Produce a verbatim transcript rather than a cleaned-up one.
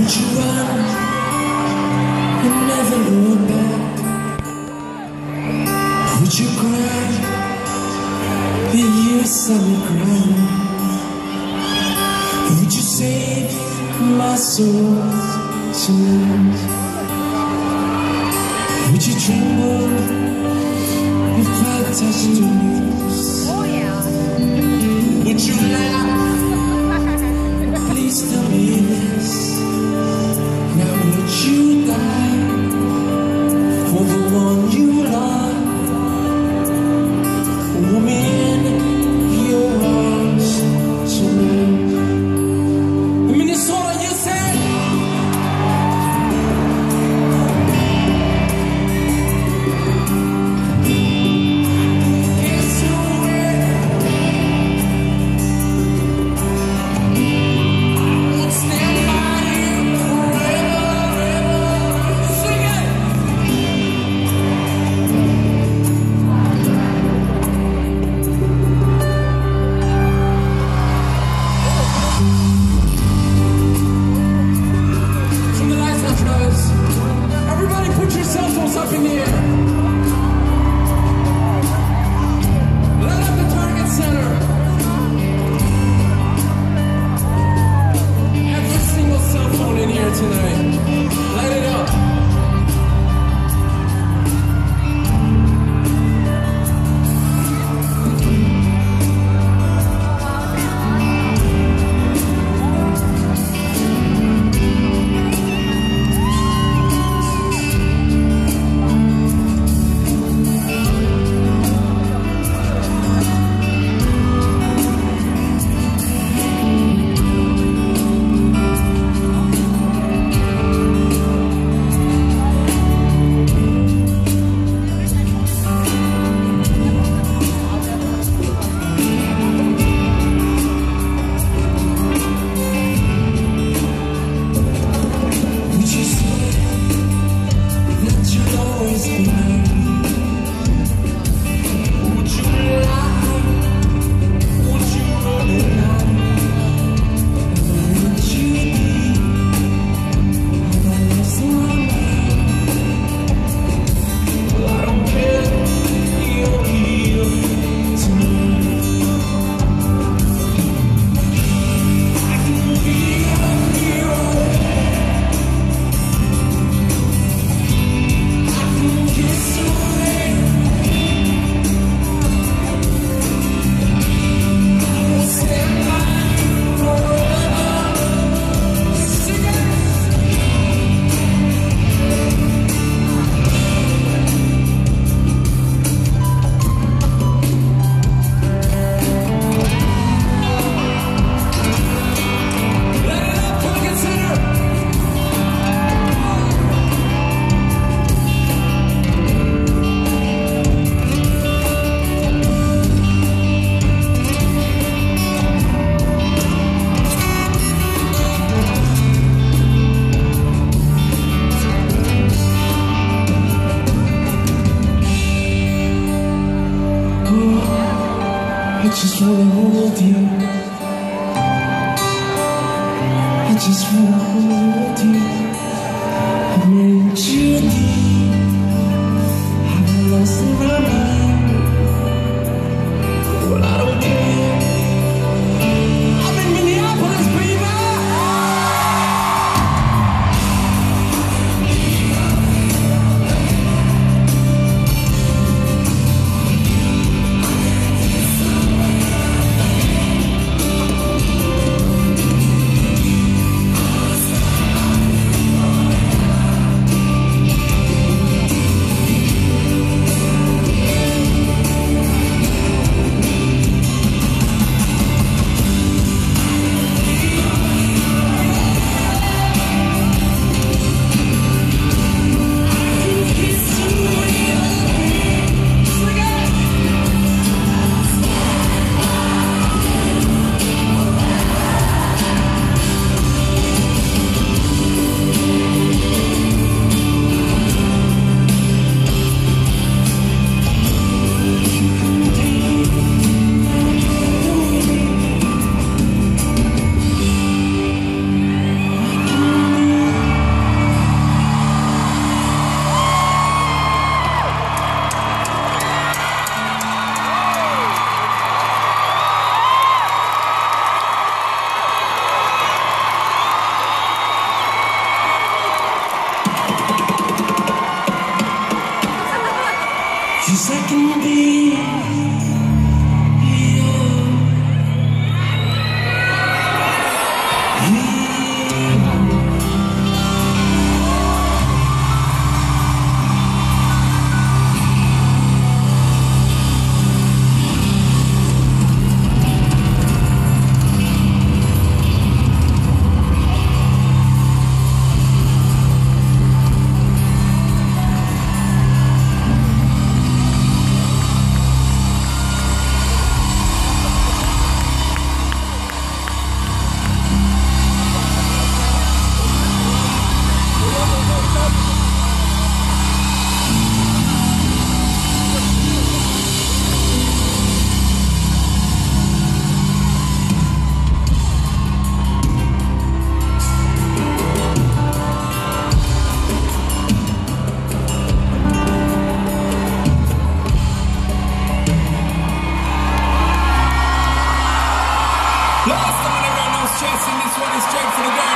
Would you run and never look back? Would you cry if you saw me crying? Would you save my soul tonight? Would you tremble if I touched your lips? Oh yeah. Would you laugh? Please tell me this. Now would you die for the one you love? Hold me in your arms tonight. Minnesota, you said. Everybody put your cell phones up in the air. Light up the target center. Every single cell phone in here tonight. Light it up. I just wanna hold you. I just wanna hold you. I made you deep. Have I lost my mind? Well, I don't care. I'm in Minneapolis, baby. one is straight for the girl.